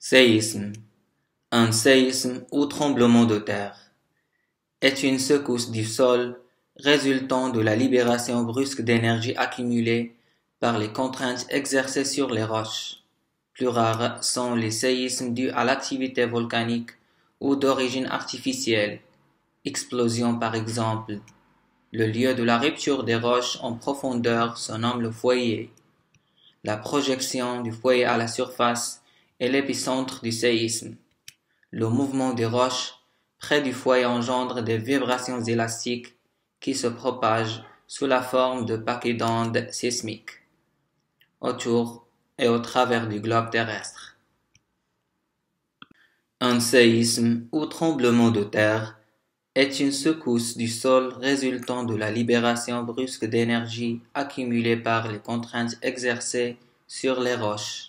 Séisme. Un séisme ou tremblement de terre est une secousse du sol résultant de la libération brusque d'énergie accumulée par les contraintes exercées sur les roches. Plus rares sont les séismes dus à l'activité volcanique ou d'origine artificielle, explosion par exemple. Le lieu de la rupture des roches en profondeur se nomme le foyer. La projection du foyer à la surface est l'épicentre du séisme. Le mouvement des roches près du foyer engendre des vibrations élastiques qui se propagent sous la forme de paquets d'ondes sismiques autour et au travers du globe terrestre. Un séisme ou tremblement de terre est une secousse du sol résultant de la libération brusque d'énergie accumulée par les contraintes exercées sur les roches.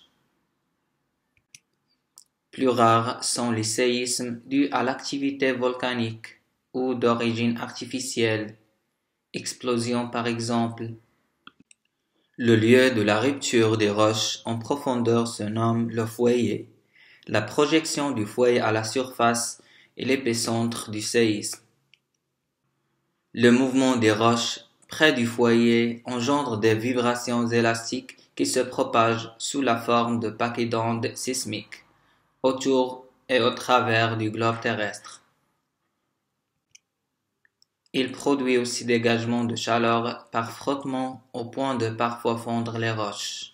Plus rares sont les séismes dus à l'activité volcanique ou d'origine artificielle, explosion par exemple. Le lieu de la rupture des roches en profondeur se nomme le foyer. La projection du foyer à la surface est l'épicentre du séisme. Le mouvement des roches près du foyer engendre des vibrations élastiques qui se propagent sous la forme de paquets d'ondes sismiques autour et au travers du globe terrestre. Il produit aussi dégagement de chaleur par frottement au point de parfois fondre les roches.